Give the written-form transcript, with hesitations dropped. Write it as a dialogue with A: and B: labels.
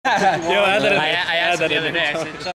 A: Yo,
B: I asked him the other day. I said,